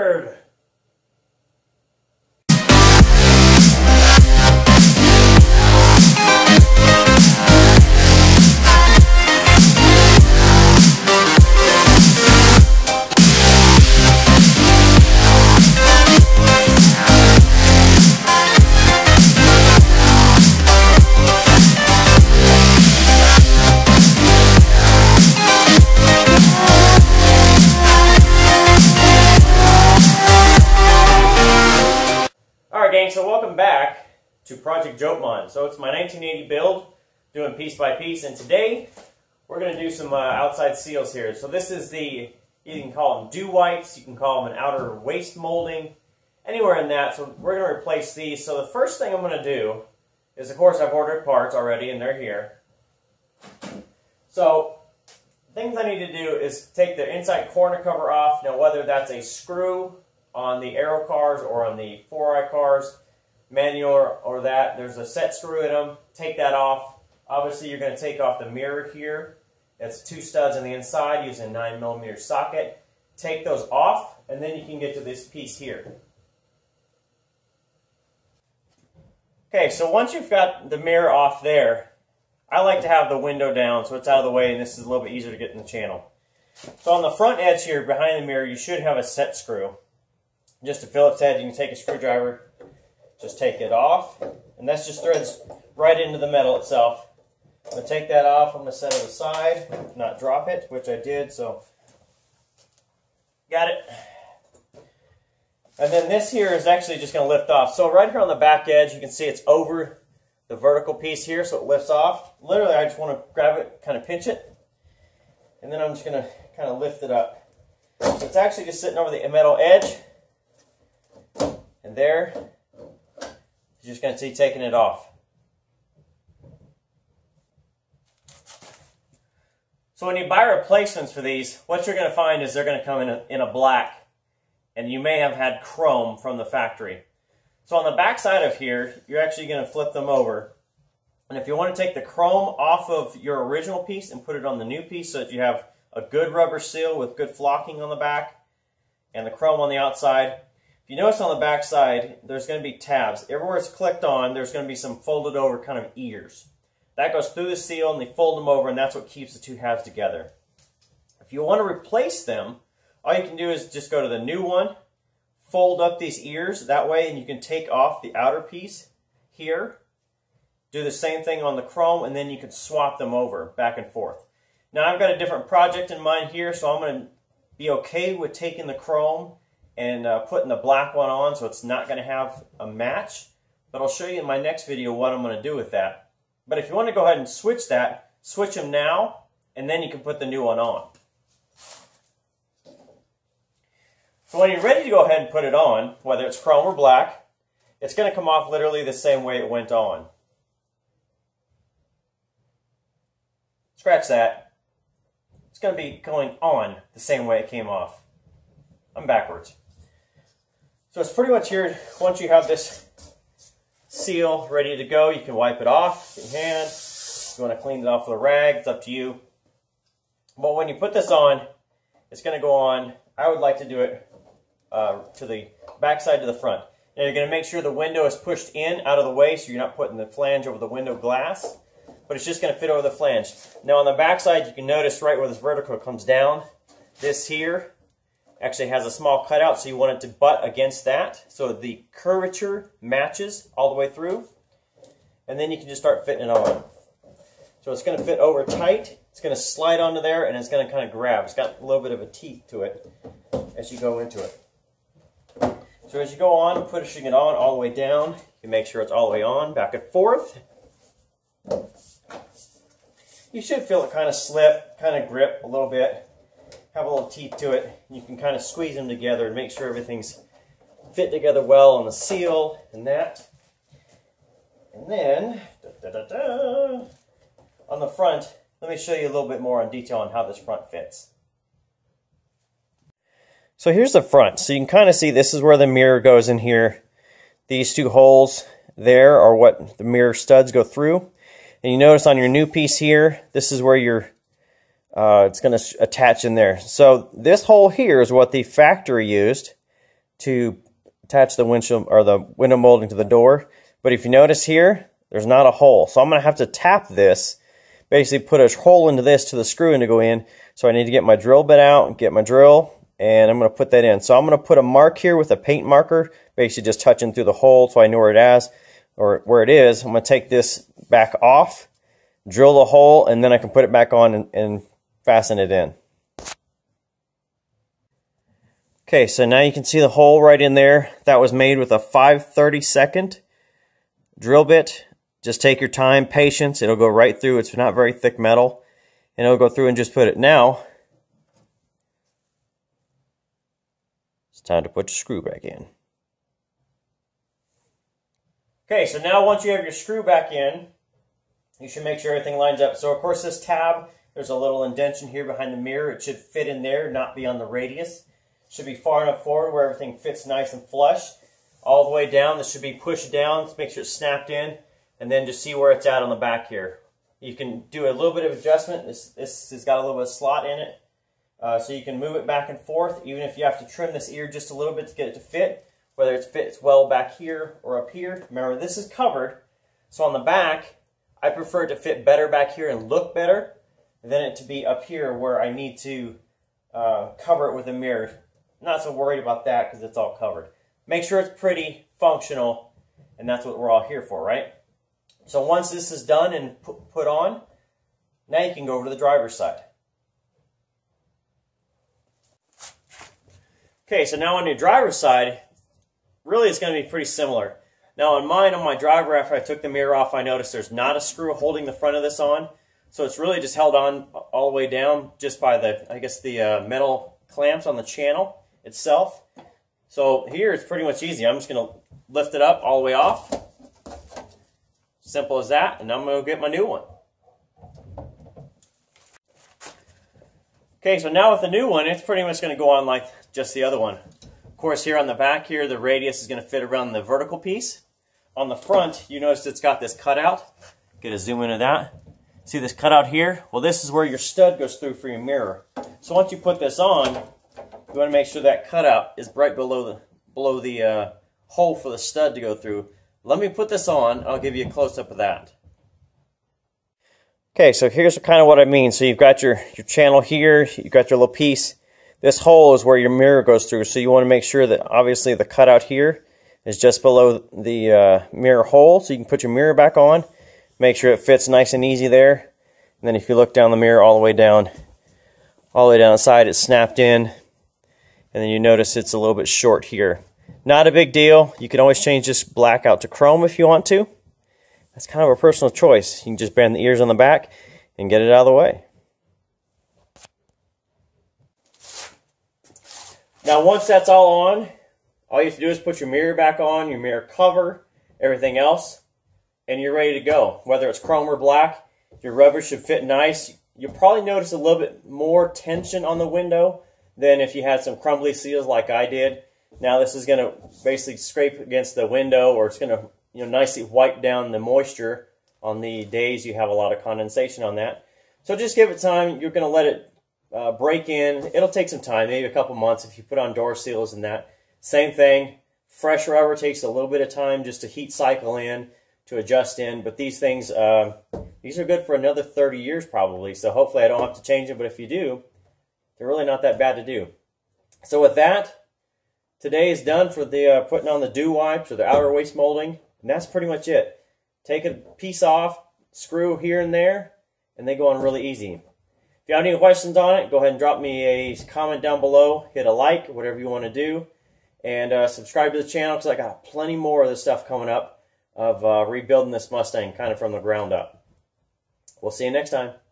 forward! So welcome back to Project Jopemon. So it's my 1980 build, doing piece by piece, and today we're going to do some outside seals here. So this is the, you can call them dew wipes, you can call them an outer waist molding, anywhere in that. So we're going to replace these. So the first thing I'm going to do is, of course, I've ordered parts already and they're here. So things I need to do is take the inside corner cover off. Now whether that's a screw on the Aero cars or on the 4i cars, manual or that, there's a set screw in them. Take that off. Obviously you're going to take off the mirror here. It's 2 studs on the inside using a 9mm socket. Take those off and then you can get to this piece here. Okay, so once you've got the mirror off there, I like to have the window down so it's out of the way and this is a little bit easier to get in the channel. So on the front edge here behind the mirror you should have a set screw. Just a Phillips head, you can take a screwdriver, just take it off, and that just threads right into the metal itself. I'm going to take that off, I'm going to set it aside, not drop it, which I did, so got it. And then this here is actually just going to lift off. So right here on the back edge, you can see it's over the vertical piece here, so it lifts off. Literally, I just want to grab it, kind of pinch it, and then I'm just going to kind of lift it up. So it's actually just sitting over the metal edge. And there, you're just going to see taking it off. So when you buy replacements for these, what you're going to find is they're going to come in a black, and you may have had chrome from the factory. So on the back side of here, you're actually going to flip them over. And if you want to take the chrome off of your original piece and put it on the new piece so that you have a good rubber seal with good flocking on the back and the chrome on the outside, you notice on the back side, there's going to be tabs. Everywhere it's clicked on, there's going to be some folded over kind of ears. That goes through the seal and they fold them over and that's what keeps the two halves together. If you want to replace them, all you can do is just go to the new one, fold up these ears that way, and you can take off the outer piece here, do the same thing on the chrome, and then you can swap them over back and forth. Now I've got a different project in mind here, so I'm going to be okay with taking the chrome and putting the black one on, so it's not going to have a match. But I'll show you in my next video what I'm going to do with that. But if you want to go ahead and switch that, switch them now, and then you can put the new one on. So when you're ready to go ahead and put it on, whether it's chrome or black, it's going to come off literally the same way it went on. Scratch that. It's going to be going on the same way it came off. I'm backwards. So it's pretty much here. Once you have this seal ready to go, you can wipe it off with your hand. If you want to clean it off with a rag, it's up to you. But when you put this on, it's going to go on. I would like to do it to the back side to the front. Now you're going to make sure the window is pushed in out of the way so you're not putting the flange over the window glass, but it's just going to fit over the flange. Now on the back side, you can notice right where this vertical comes down, this here actually has a small cutout, so you want it to butt against that so the curvature matches all the way through, and then you can just start fitting it on. So it's going to fit over tight, it's going to slide onto there, and it's going to kind of grab. It's got a little bit of a teeth to it as you go into it. So as you go on, pushing it on all the way down, you make sure it's all the way on, back and forth. You should feel it kind of slip, kind of grip a little bit, have a little teeth to it. You can kind of squeeze them together and make sure everything's fit together well on the seal and that. And then, on the front, let me show you a little bit more in detail on how this front fits. So here's the front. So you can kind of see this is where the mirror goes in here. These two holes there are what the mirror studs go through. And you notice on your new piece here, this is where your it's going to attach in there. So this hole here is what the factory used to attach the windshield or the window molding to the door. But if you notice here, there's not a hole. So I'm going to have to tap this, basically put a hole into this to the screw in to go in. So I need to get my drill bit out and get my drill, and I'm going to put that in. So I'm going to put a mark here with a paint marker, basically just touching through the hole so I know where it is, or where it is. I'm going to take this back off, drill the hole, and then I can put it back on and fasten it in. Okay, so now you can see the hole right in there. That was made with a 5/32 drill bit. Just take your time, patience. It'll go right through. It's not very thick metal. And it'll go through and just put it. Now, it's time to put the screw back in. Okay, so now once you have your screw back in, you should make sure everything lines up. So of course this tab, there's a little indentation here behind the mirror. It should fit in there, not be on the radius. It should be far enough forward where everything fits nice and flush. All the way down, this should be pushed down. Let's make sure it's snapped in. And then just see where it's at on the back here. You can do a little bit of adjustment. This has got a little bit of slot in it. So you can move it back and forth, even if you have to trim this ear just a little bit to get it to fit. Whether it fits well back here or up here. Remember, this is covered. So on the back, I prefer it to fit better back here and look better than it to be up here where I need to cover it with a mirror. I'm not so worried about that because it's all covered. Make sure it's pretty functional, and that's what we're all here for, right? So once this is done and put on, now you can go over to the driver's side. Okay, so now on your driver's side, really it's going to be pretty similar. Now on mine, on my driver, after I took the mirror off, I noticed there's not a screw holding the front of this on. So it's really just held on all the way down just by the, I guess, the metal clamps on the channel itself. So here it's pretty much easy. I'm just going to lift it up all the way off. Simple as that, and I'm going to get my new one. Okay, so now with the new one, it's pretty much going to go on like just the other one. Of course, here on the back here, the radius is going to fit around the vertical piece. On the front, you notice it's got this cutout. Get a zoom into that. See this cutout here? Well, this is where your stud goes through for your mirror. So once you put this on, you want to make sure that cutout is right below the hole for the stud to go through. Let me put this on. I'll give you a close-up of that. Okay, so here's kind of what I mean. So you've got your channel here. You've got your little piece. This hole is where your mirror goes through. So you want to make sure that obviously the cutout here is just below the mirror hole. So you can put your mirror back on. Make sure it fits nice and easy there. And then if you look down the mirror all the way down the side, it's snapped in. And then you notice it's a little bit short here. Not a big deal. You can always change this black out to chrome if you want to. That's kind of a personal choice. You can just bend the ears on the back and get it out of the way. Now once that's all on, all you have to do is put your mirror back on, your mirror cover, everything else, and you're ready to go. Whether it's chrome or black, your rubber should fit nice. You'll probably notice a little bit more tension on the window than if you had some crumbly seals like I did. Now this is going to basically scrape against the window, or it's going to nicely wipe down the moisture on the days you have a lot of condensation on that. So just give it time. You're going to let it break in. It'll take some time, maybe a couple months if you put on door seals and that. Same thing. Fresh rubber takes a little bit of time just to heat cycle in, to adjust in. But these things, these are good for another 30 years probably. So hopefully I don't have to change them. But if you do, they're really not that bad to do. So with that, today is done for the putting on the dew wipes or the outer waist molding. And that's pretty much it. Take a piece off, screw here and there, and they go on really easy. If you have any questions on it, go ahead and drop me a comment down below. Hit a like, whatever you want to do. And subscribe to the channel because I got plenty more of this stuff coming up of rebuilding this Mustang kind of from the ground up. We'll see you next time.